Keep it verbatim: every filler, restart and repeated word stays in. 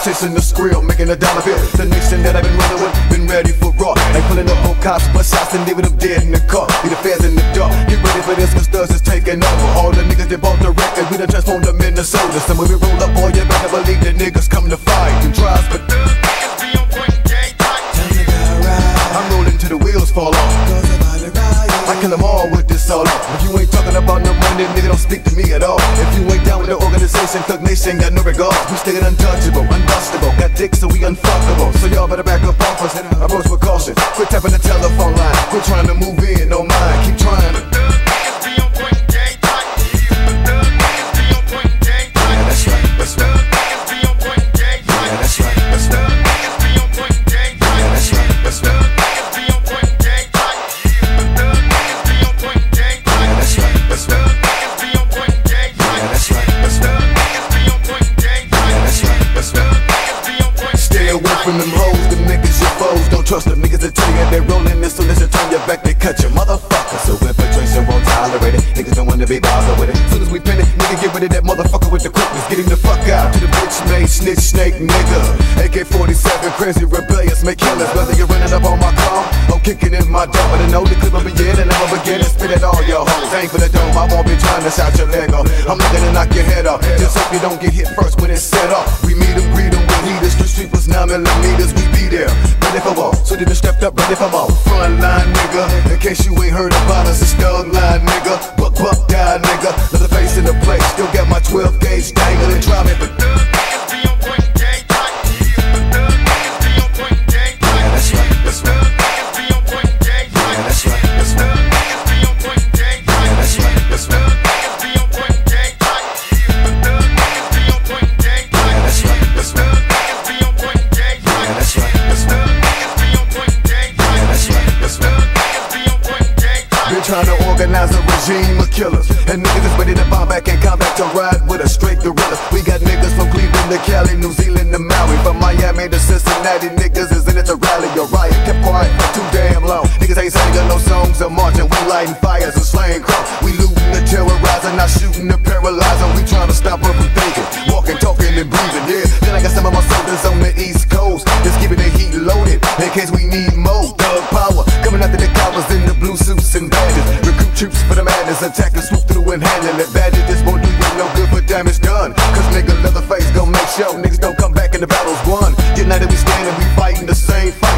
chasing the skrill, making a dollar bill. The nation that I've been running with, been ready for raw. Ain't pulling up on cops, but shots and leaving them dead in the car. Be the feds in the dark. Get ready for this, cause thugs is taking over. All the niggas that bought the record, we done transformed them into soldiers. So when we roll up on you, better believe the niggas come to fight. You tries, but I'm rolling till the wheels fall off. I kill them all with this all off. If you ain't talking about no money, nigga, don't speak to me at all. If you ain't down with the organization, Thug Nation got no regard. We stay untouchable, unbustable, got dick so we unfuckable. So y'all better back up off us, approach with caution. Quit tapping the telephone line, quit trying to move in, no mind, keep trying to. From them hoes, them niggas your foes. Don't trust them niggas that tell you they're rolling this, so listen, turn your back, they cut you, motherfucker. So infiltration won't tolerate it. Niggas don't wanna be bothered with it. Soon as we pin it, nigga get rid of that motherfucker with the quickness. Get him the fuck out to the bitch made snitch snake nigga. A K forty-seven, crazy rebellious, make killers. Whether you're running up on my car or kicking in my door, but I know the clip will begin and I'ma begin and spit at all your hoes. Ain't for the dome, I won't be trying to shout your leg off. I'm looking to knock your head off. Just hope you don't get hit first when it's set off. We meet them, greet them with heaters. The street was nine millimeters, we be there, ready for war. So they just stepped up, ready for more. Front line nigga, in case you ain't heard about us, it's Thug Line nigga. Buck buck guy nigga, another face in the place. Still got my twelve gauge dangling, driving, but trying to organize a regime of killers, and niggas is ready to bomb back and come back to ride with a straight gorilla. We got niggas from Cleveland to Cali, New Zealand to Maui, from Miami to Cincinnati. Niggas is in it to rally or riot. Kept quiet for too damn long. Niggas ain't singing no songs or marching. We lighting fires and slaying crows. We looting and terrorizing, not shooting and paralyzing. We trying to stop her from thinking, walking, talking and breathing. Yeah, then I got some of my soldiers on the East Coast, just keeping the heat loaded in case we need more. Thug power coming after the cowards in the blue suits and badges. Recruit troops for the madness, attack and swoop through and handle it. Badges won't do you no good, but damage done. Cause nigga Leatherface gon' make sure niggas don't come back in the battles won. United we stand and we fighting the same fight.